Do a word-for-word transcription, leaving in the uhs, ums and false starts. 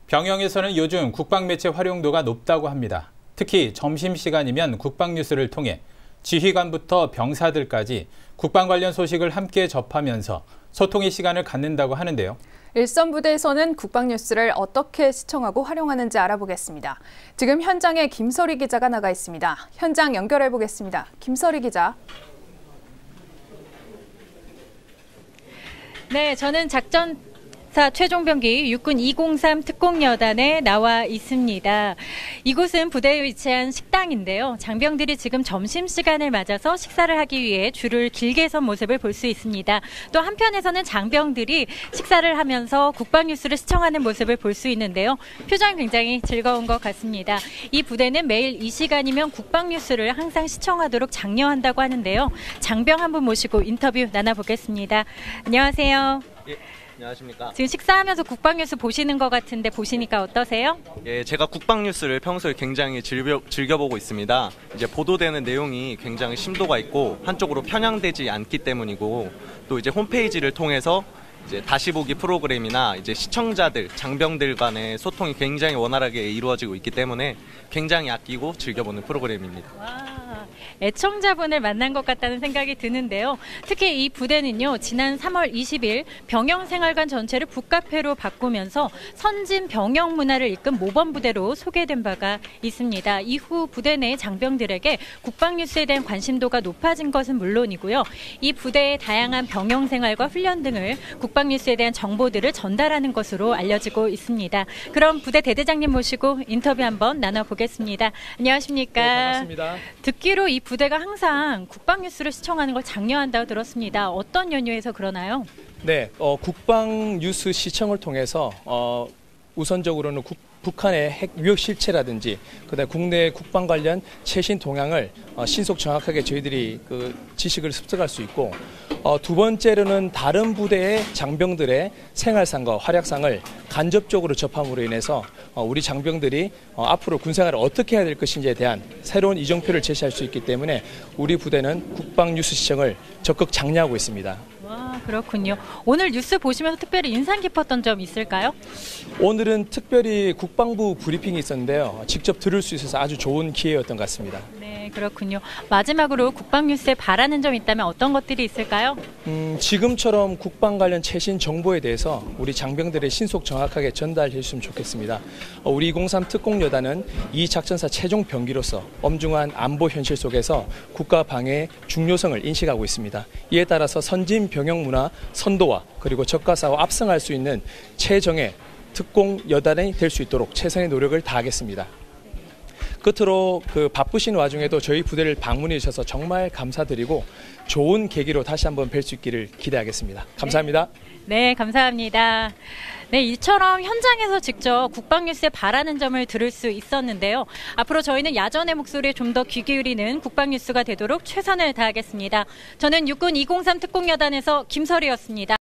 병영에서는 요즘 국방매체 활용도가 높다고 합니다. 특히 점심시간이면 국방뉴스를 통해 지휘관부터 병사들까지 국방 관련 소식을 함께 접하면서 소통의 시간을 갖는다고 하는데요. 일선 부대에서는 국방뉴스를 어떻게 시청하고 활용하는지 알아보겠습니다. 지금 현장에 김설희 기자가 나가 있습니다. 현장 연결해 보겠습니다. 김설희 기자. 네, 저는 작전 사 최종병기 육군 이공삼 특공여단에 나와 있습니다. 이곳은 부대에 위치한 식당인데요. 장병들이 지금 점심시간을 맞아서 식사를 하기 위해 줄을 길게 선 모습을 볼 수 있습니다. 또 한편에서는 장병들이 식사를 하면서 국방뉴스를 시청하는 모습을 볼 수 있는데요. 표정이 굉장히 즐거운 것 같습니다. 이 부대는 매일 이 시간이면 국방뉴스를 항상 시청하도록 장려한다고 하는데요. 장병 한 분 모시고 인터뷰 나눠보겠습니다. 안녕하세요. 예. 안녕하십니까. 지금 식사하면서 국방뉴스 보시는 것 같은데 보시니까 어떠세요? 예, 제가 국방뉴스를 평소에 굉장히 즐겨, 즐겨보고 있습니다. 이제 보도되는 내용이 굉장히 심도가 있고 한쪽으로 편향되지 않기 때문이고 또 이제 홈페이지를 통해서 이제 다시 보기 프로그램이나 이제 시청자들, 장병들 간의 소통이 굉장히 원활하게 이루어지고 있기 때문에 굉장히 아끼고 즐겨보는 프로그램입니다. 와, 애청자분을 만난 것 같다는 생각이 드는데요. 특히 이 부대는요, 지난 삼월 이십일 병영생활관 전체를 북카페로 바꾸면서 선진 병영 문화를 이끈 모범부대로 소개된 바가 있습니다. 이후 부대 내 장병들에게 국방뉴스에 대한 관심도가 높아진 것은 물론이고요. 이 부대의 다양한 병영생활과 훈련 등을 국방뉴스에 대한 정보들을 전달하는 것으로 알려지고 있습니다. 그럼 부대 대대장님 모시고 인터뷰 한번 나눠보겠습니다. 안녕하십니까? 네, 반갑습니다. 듣기로 이 부대가 항상 국방뉴스를 시청하는 걸 장려한다고 들었습니다. 어떤 연유에서 그러나요? 네, 어, 국방뉴스 시청을 통해서 어, 우선적으로는 국, 북한의 핵 위협 실체라든지 그다음에 국내 국방 관련 최신 동향을 어, 신속 정확하게 저희들이 그 지식을 습득할 수 있고 어, 두 번째로는 다른 부대의 장병들의 생활상과 활약상을 간접적으로 접함으로 인해서 어, 우리 장병들이 어, 앞으로 군생활을 어떻게 해야 될 것인지에 대한 새로운 이정표를 제시할 수 있기 때문에 우리 부대는 국방뉴스 시청을 적극 장려하고 있습니다. 와, 그렇군요. 오늘 뉴스 보시면서 특별히 인상 깊었던 점 있을까요? 오늘은 특별히 국방부 브리핑이 있었는데요. 직접 들을 수 있어서 아주 좋은 기회였던 것 같습니다. 네, 그렇군요. 마지막으로 국방뉴스에 바라는 점 있다면 어떤 것들이 있을까요? 음, 지금처럼 국방 관련 최신 정보에 대해서 우리 장병들의 신속 정확하게 전달해 주시면 좋겠습니다. 어, 우리 이공삼 특공여단은 이 작전사 최종 병기로서 엄중한 안보 현실 속에서 국가 방해의 중요성을 인식하고 있습니다. 이에 따라서 선진 병영 문화 선도와 그리고 적과 싸워 압승할 수 있는 최정예 특공여단이 될 수 있도록 최선의 노력을 다하겠습니다. 끝으로 그 바쁘신 와중에도 저희 부대를 방문해 주셔서 정말 감사드리고 좋은 계기로 다시 한번 뵐 수 있기를 기대하겠습니다. 감사합니다. 네, 네, 감사합니다. 네, 이처럼 현장에서 직접 국방뉴스에 바라는 점을 들을 수 있었는데요. 앞으로 저희는 야전의 목소리에 좀 더 귀 기울이는 국방뉴스가 되도록 최선을 다하겠습니다. 저는 육군 이공삼 특공여단에서 김설희였습니다.